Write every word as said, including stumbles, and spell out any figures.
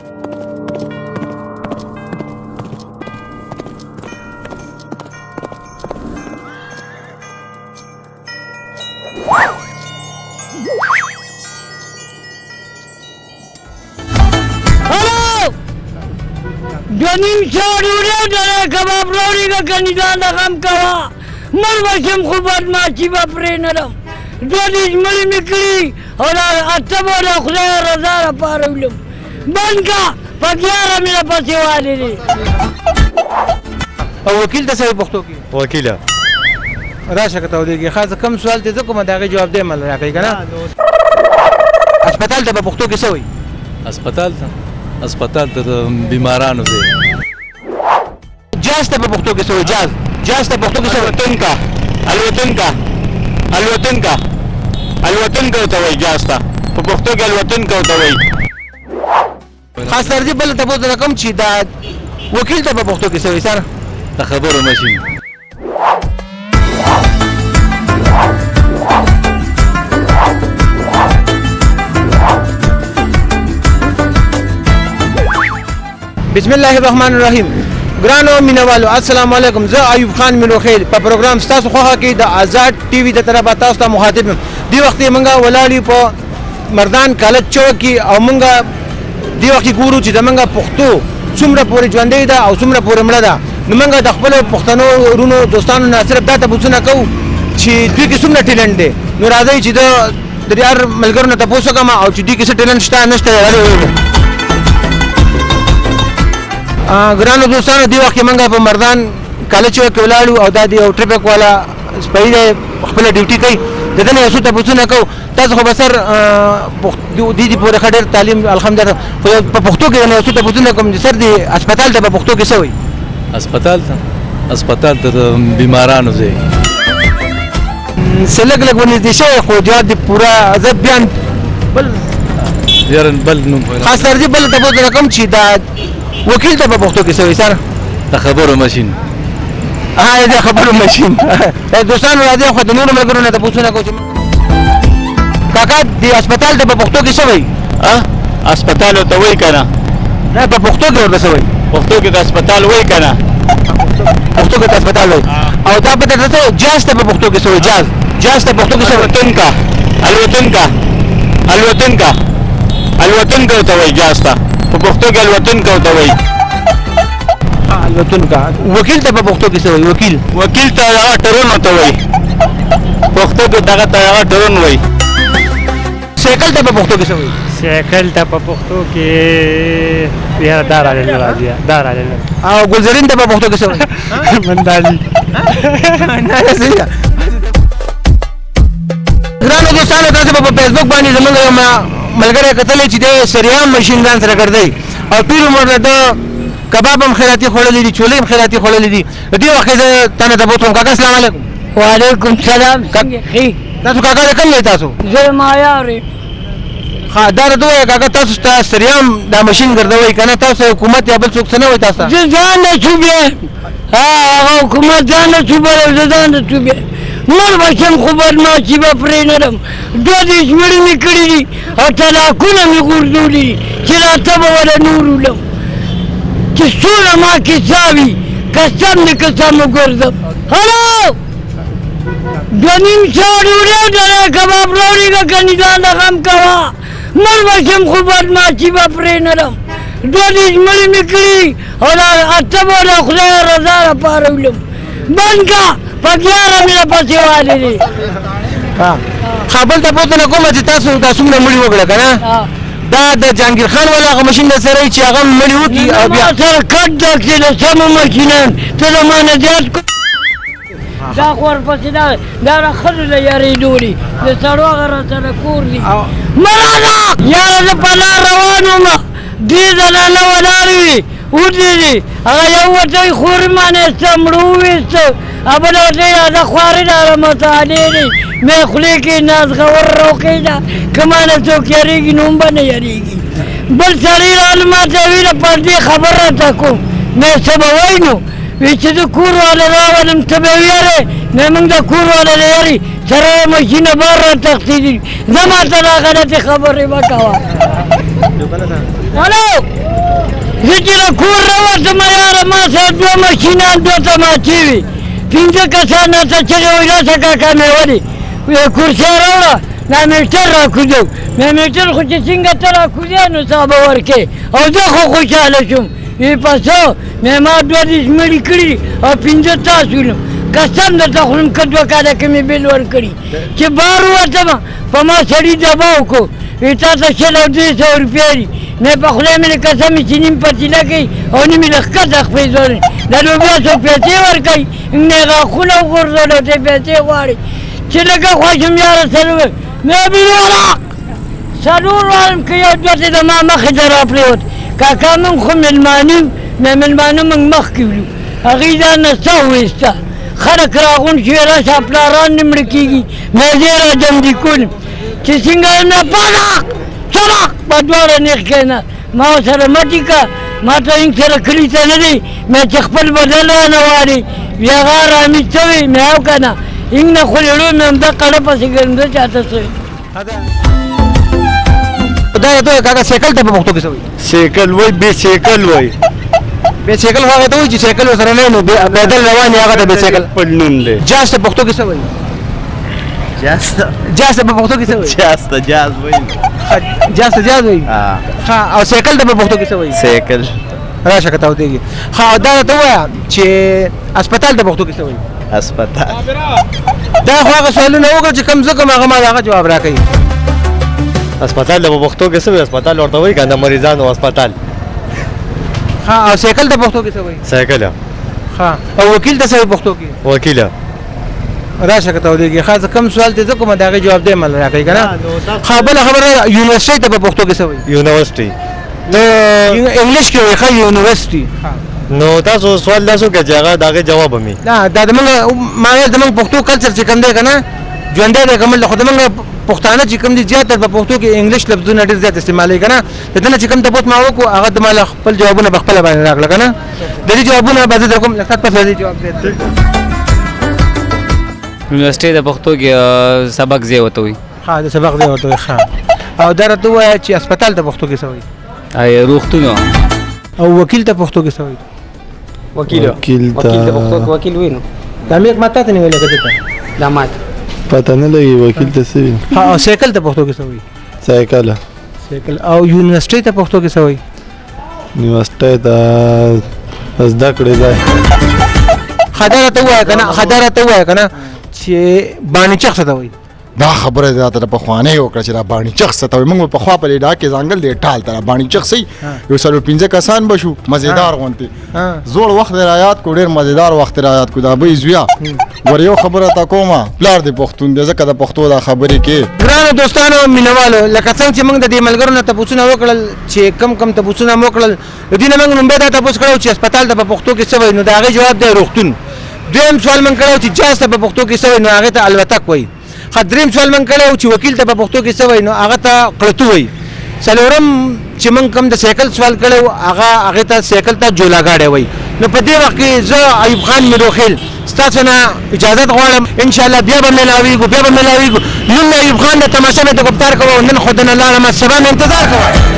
Dönüm çağırıyor dere kabab roriga kanidana kam kawa marvasham khubat machi baprenam dodish mali nikli ora atabora khudaya razara parulum banka pagyara mila pasiwale ni او وکیل ته سوي پښتو کې وکیله راشه کته ودیږي خاصه کم سوال ته کومه دغه جواب دی مل راکړي کنه هسپتال ته په پښتو کې سوي هسپتال ته هسپتال ته بیمارانو دی جاز ته په پښتو کې سوي جاز جاز ته پښتو کې سوي الوتن کا الوتن کا الوتن کا الوتن کا ته وای جاز ته په پښتو کې الوتن کا ته وای خاص ترجیح بل ته په رقم چی دا وکیل ته په پښتو کې سوي سره د خبرو ماشين بسم الله الرحمن الرحیم ګرانو مینوالو السلام علیکم زه ایوب خان ملوخیل په پروګرام ستاسو خوښه کې د آزاد ټي وي د طرفه تاسو ته مخاطب یم دی وخت موږ ولاړ په مردان کالج چوک کې او موږ دی وخت ګورو چې زمونږ پښتو څومره پورې ژوندۍ ده او څومره پورې مړه ده نو موږ د خپلو پښتنو ورونو دوستانو نه صرف دا تپوسونه کوو چې دوی کې څومره ټیلنټ دی نو راځئ چې د د هر ملګرو نه تپوس وکړم او چې دوی کې څه ټیلنټ شته نشته ګرانو دوستانو دی وخت کې موږ په مردان کالج چوک کې ولاړو او دا د یو ټریفک والا سپی دی خپله ډیوټي کوي د ده نه یو څو تپوسونه کوو تاسو خو به سر دې دې پورې ښه ډېر تعلیم الحمدلله خو په پښتو کې نه یو څو تپوسونه کوم چې سر دې هسپتال ته په پښتو کې څه وایي هسپتال ته هسپتال ته د بیمارانو ځای څه لږ لږ ورنږدې شوی خو جواب دې پوره زه بیان بل یاره بل نوم خاص ترجیح بل تپوسونه کوم چې دا وکیل ته په پښتو کې څه وایي سر د خبرو ماشين ها د خبرو ماشين دوستانو راځئ خو د نورو ملګرو نه تپوسونه کوو چې کاکا د هسپتال ته په پښتو کې څه وایي هسپتال ته وای کنه نه په پښتو کې ورته څه وایي پښتو کې د هسپتال وای کنه پښتو کې د هسپتال وایي او دا به درته جاز ته په پښتو کې څه وایي جاز جاز ته پښتو کې څه وایي الوتن کا الوتن کا الوتن کا الوتن کا ته وای جاز ته په پښتو کې الوتن کا ته وای الوتن کا وکیل ته په پښتو کې څه وایي وکیل وکیل ته هغه ټرون ته وای پښتو کې دغه ته هغه ټرون وای سایکل ته په پښتو کې څه وایي سایکل ته په پښتو کې یا دار علی راځي دار علی او ګلزرین ته په پښتو کې څه وایي مندالي نه صحیح ګرانو دوستانو تاسو په فیسبوک باندې زموږ یو ملګری کتلی چې د سریام ماشین ځان سره ګرځوي او ټول عمر د کباب هم خیراتي خوړلي دي چولې هم خیراتي خوړلي دي د دې وخت زه تا نه تپوس کوم کاکا السلام علیکم وعلیکم سلام څنګه ښې تاسو کاکا د کوم ځای تاسو زه مایار ها دا راته ووایه کاکا تاسو ته سریام دا ماشین ګرځوئ که نه تاسو حکومت یا بل څوک څه نه وایي تاسو ته زه ځان نه چوبې هغه حکومت ځان نه چوبلی زه ځان نه چوبې مړ به شم خو بدماشي به پرې نه لرم دوه دېرش مړي مې کړي دي او طلاقونه مې غورځولي دي چې راته به وله نور ولم چې څومره ما کیسه وي قسم دې قسم وګرځم هلو دوه نیم سوه ډوډۍ ډله کباب راوړېږه کني ځان ته غم کوه مړ به شم خو بدماشي به پرې نه لرم دوه دېرش مړي مې کړي او اته به د خدای رضا لپاره ولم بند که پکیاره مې پسې والې دي ښه بل تپوس نه کومه چې تاسو دا څومره مړي وکړه که نه دا د جهانګیر خان والا هغه ماشین در سره چې هغه مړي وکړي او بیا سره کټ ډک چې د سمو ماشینان ته د ما نه زیات دا خو ورپسې دا دا را ښځو له یارېدو دي د سړو هغه را سره کور دي ملاله یاره زه په لار روان وم دې زنانه ولاړې وي ودرېدې هغه یو ورته وایي خورې ما نه ایسته مړه وویسته او بله ورته وایي دا خوارې ده هغه مسالې دي مې خولې کې نازغور روکۍ ده که ما نه څوک یارېږي نو هم به نه یارېږي بل سړی راغله ما ته ویل پر دې خبر راته کوم مې څه به وایي نو وی چې د کور والا راولم ته به ویارې مې موږ د کور والا له یارې سره یې ماشینه بار را تښتېدي زه ما ته دا غلطې خبرې مه کوه هلو زه چې له کور راوتم یاره ما سره دوه ماشینان دوه تماچې وي پنځه کسان راته چغې وایي راسه کاکا مې ولې کورسۍ راوړه دا میټر راکوزو مې میټر خو چې څنګه ته راکوزې نو سا به ورکې او زه خو خوشحاله شوم وی پسو مې ما دوه دېرش مړي کړي او پنځه تاسو نو قسم درته خورم که دوه کاله کې مې بیل ورکړي چې بار ووتم په ما سړي دبا وکړو وی تا ته شل او درې سوه روپۍ دي مې په خدای مې قسم چې نیم پتیله کوي او نیم یې له ښکته خپې زورې د لوبیا څو پیسې ورکوي مې غاښونه وغورځول او ته پیسې غواړي چې لږه خوښ یم یاره سره وویل مې بېلوله څلور وارم که یو دوه ته د ما مخې ته راپرېوت کاکا موږ خو مېلمانه یو مې مېلمانه موږ مخکې وړو هغوی دا نڅا وویسته خلک راغونډ شوي راشه پلاران دې مړه کېږي مېزې را جمدي کولم چې څنګه یم نه پالک چلک په دواړه نېغ کېنه ما ورسره مټې که ما ته هېڅ سره کلي ته نه دی مې چې خپل بدل رانه واړې بیا هغه ارامي څه وي مې او که نه هېڅ نه خولېړو مې همدا کړه پسې ګرم زه چاته څه وي دا ته کاکا سایکل ته په پښتو کې څه وایي سیکل وای بی سیکل وای بې سایکل خو هغه ته وایي چې سایکل ورسره نه وي نو پیدل روان یې هغه ته بې سایکل خپل نوم دی جاز ته پښتو کې څه وایي جاسته جاز ته په پښتو کې څه وایي جاسته جاز وای جاز ته جاز وایي ها او سایکل ته په پښتو کې څه وایي سیکل راشه که ته ودرېږي ښه دا راته ووایه چې اسپتال ته پښتو کې څه وایي اسپتال دا خو هغه سوالونه وکړه چې کوم زه کوم هغه ما د هغه جواب راکوي اسپتال د پښتو کې څه وایي اسپتال ورته وایي که د مریضانو اسپتال ها او سایکل ته پښتو کې څه وایي سایکل ها او وکیل ته څه وایي پښتو کې وکیل راشه که ته ودرېږي ښه زه کوم سوال ته زه کوم د هغې جواب دی مله راکوي که نه ښه بله خبره یونیورسټۍ ته په پښتو کې څه وایي یونیورسټي نو انګلیش کې وایي ښه یونیورسټي نو تاسو سوال داسې وکړه چې هغه د هغې جواب هم وي نه دا زمونږ ما ویل زمونږ پښتو کلچر چې کوم دی که نه ژوندی دی کمل خو زمونږ پښتانه چې کوم دي زیاتره په پښتو کې انګلیش لفظونه ډېر زیات استعمالوي که نه د ده نه چې کوم تپوس ما وکړو هغه د ما له خپل جوابونه په خپله باندې راکړه که نه د دې جوابونه به زه در کوم لږ ساعت پس به دې جواب دی یونیورسټۍ د پښتو کې سبق ځای ورته وایي ښه د سبق ځای ورته وایي ښه او دا راته ووایه چې اسپتال ته پښتو کې څه وایي روغتون او وکیل ته پښتو کې څه وایي وکیل وکیل ته وکیل د پښتو کې وکیل وایي نو دا مې ما تا ته نه ویلې که ده ته دا ماته پته نه لګي وکیل ته څه وي ها او سایکل ته پښتو کې څه وایي سایکل سایکل او یونیورسټۍ ته پښتو کې څه وایي یونیورسټۍ ته زده کړې ځای ښه دا راته ووایه که نه ښه دا راته ووایه که نه چې باڼېچک څه ته وایي دا خبره ده ته پخوانۍ وکړه چې دا باڼېچک څه ته وایي موږ به پخوا په دې ډاګ کې ځانګړی دی ټال ته را باڼېچک صحیح یو څلور پنځه کسان به شو مزېدار غوندې زوړ وخت یې رایاد کړو ډېر مزېدار وخت یې رایاد کړو دا به یې زویه ور یو خبره ته کومه پلار دې پښتون دی ځکه د پښتو دا خبرې کې ګرانو دوستانو مینوالو لکه څنګه چې موږ د دې ملګرو نه تپوسونه وکړل چې کم کم تپوسونه مو وکړل د دې نه موږ لومبی دا تپوس کړی چې اسپتال ته په پښتو کې څه وایي نو د هغې جواب دی روغتون دویم سوال موږ کړی چې جاز ته په پښتو کې څه وایي نو هغې ته الوتک وایي ښه درېیم سوال موږ کړی چې وکیل ته په پښتو کې څه وایي نو هغه ته قړتو وایي څلورم چې موږ کوم د سایکل سوال کړی و هغه هغې ته سایکل ته جولاګاډی وایي نو په دې وخت کې زه ایوب خان میروخیل ستاسو نه اجازت غواړم انشاءالله بیا به میلاویږو بیا به میلاویږو نن ایوب خان د تماشا مې د ګفتار کوه نن خو د نه لاړم سبا مې انتظار کوه